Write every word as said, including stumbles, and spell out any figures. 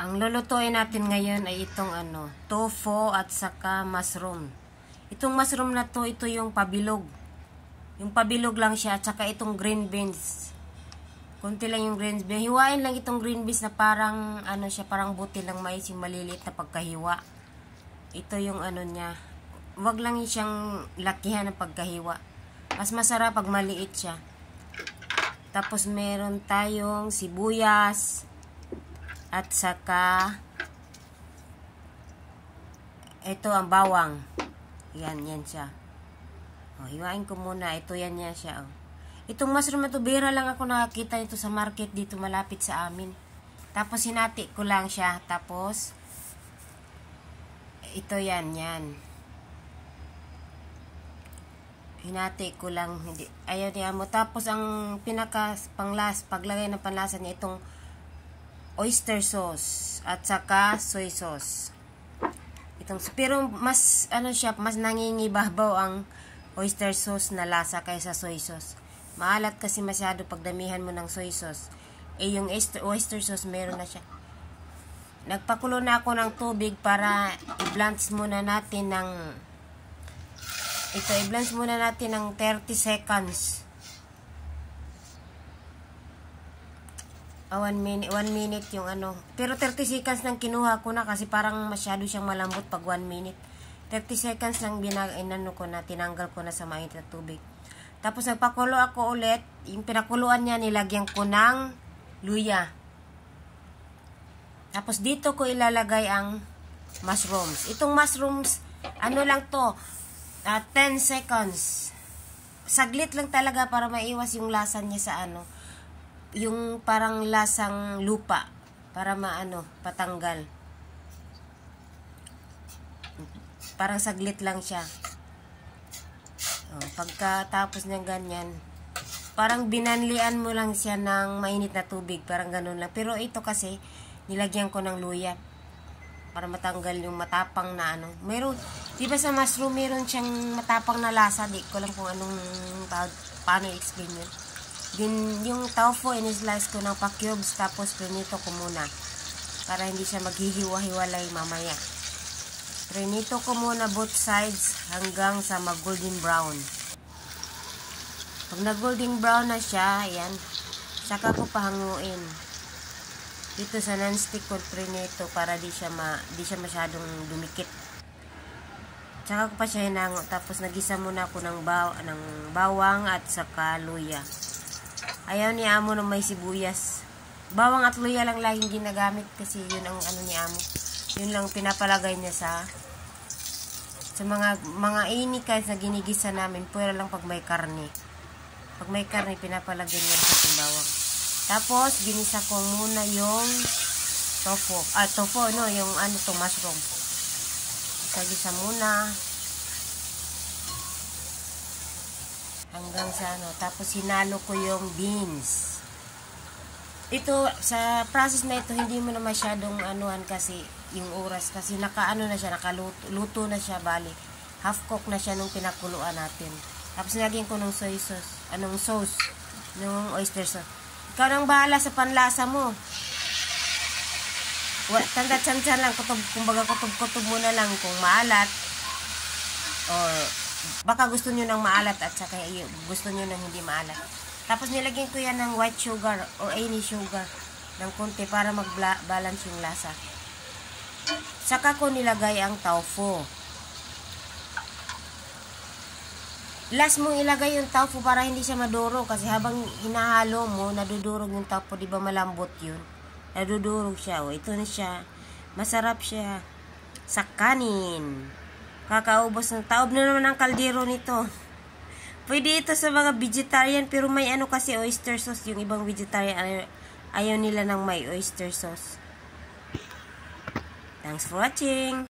Ang lulutuin natin ngayon ay itong ano, tofo at saka mushroom. Itong mushroom na to, ito yung pabilog. Yung pabilog lang siya at saka itong green beans. Kunti lang yung green beans. Hiwain lang itong green beans na parang ano siya, parang buti lang mais, yung maliliit na pagkahiwa. Ito yung ano niya. Wag lang siyang lakihan ng pagkahiwa. Mas masarap pag maliit siya. Tapos meron tayong sibuyas at saka ito ang bawang. Yan, yan siya. O, hiwain ko muna. Ito yan yan siya. O. Itong mushroom na to, bira lang ako nakakita ito sa market dito malapit sa amin. Tapos hinati ko lang siya. Tapos ito yan, yan. Hinati ko lang. Hindi, ayaw niya mo. Tapos ang pinaka panglas, paglagay ng panlasa niya, itong oyster sauce at saka soy sauce. Itong, pero mas ano siya, mas nangingibabaw ang oyster sauce na lasa kaysa soy sauce. Maalat kasi masyado pag damihan mo ng soy sauce. Eh yung oyster sauce meron na siya. Nagpakulo na ako ng tubig para i-blanch muna natin ng ito, i-blanch muna natin ng thirty seconds. Oh, one minute, one minute yung ano. Pero thirty seconds lang kinuha ko na kasi parang masyado siyang malambot pag one minute. thirty seconds lang binag inano ko na, tinanggal ko na sa mainit na tubig. Tapos nagpakulo ako ulit. Yung pinakuluan niya, nilagyan ko ng luya. Tapos dito ko ilalagay ang mushrooms. Itong mushrooms, ano lang to, uh, ten seconds. Saglit lang talaga para maiwas yung lasa niya sa ano. Yung parang lasang lupa para maano, patanggal. Parang saglit lang siya. Oh, pagkatapos ng ganyan, parang binanlian mo lang siya ng mainit na tubig, parang ganun lang. Pero ito kasi nilagyan ko ng luya para matanggal yung matapang na ano. Meron, di ba sa mushroom meron siyang matapang na lasa, di ko lang kung anong paano i-explain yun. Din yung tofo, in-slice ko ng pa-cubes, tapos prinito ko muna para hindi siya maghihiwa-hiwalay mamaya. Prinito ko muna both sides hanggang sa mag-golden brown. Pag nag-golden brown na siya, ayan, saka ko pahanguin dito sa non-stick ko prinito para di siya, ma, di siya masyadong dumikit. Saka ko pa siya hinango, tapos nagisa muna ako ng, baw, ng bawang at saka luya. Ayaw ni amo na may sibuyas. Bawang at luya lang laging ginagamit kasi yun ang ano ni amo. Yun lang pinapalagay niya sa sa mga mga inikas na ginigisa namin. Pwera lang pag may karne. Pag may karne, pinapalagay niya sa ating bawang. Tapos, ginisa ko muna yung tofo. Ah, tofo, no? Yung ano to, mushroom. Isa-gisa muna. Hanggang sa ano, tapos hinalo ko yung beans. Ito, sa process na ito, hindi mo na masyadong anuhan kasi yung oras, kasi nakaano na siya, nakaluto luto na siya, bali. Half cook na siya nung pinakuluan natin. Tapos nilagyan ko ng soy sauce, anong sauce, ng oyster sauce. Ikaw nang bahala sa panlasa mo. Tanda-tsan-tsan lang, kutob, kumbaga kutob-kutob mo na lang kung maalat, or baka gusto nyo ng maalat at saka gusto nyo ng hindi maalat. Tapos nilagyan ko yan ng white sugar o any sugar ng konti para mag-balance yung lasa. Saka ko nilagay ang tofo. Last mong ilagay yung tofo para hindi siya madurog kasi habang hinahalo mo, nadudurog yung tofo. Di ba malambot yun? Nadudurog siya. O, ito na siya. Masarap siya sa kanin. Kakaubos ng taob na naman ang kaldero nito. Pwede ito sa mga vegetarian, pero may ano kasi oyster sauce. Yung ibang vegetarian, ayaw, ayaw nila ng may oyster sauce. Thanks for watching.